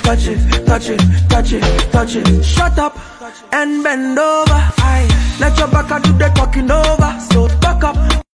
touch it, touch it, touch it, touch it. Shut up and bend over. Aye. Let your back do the talking over. So back up.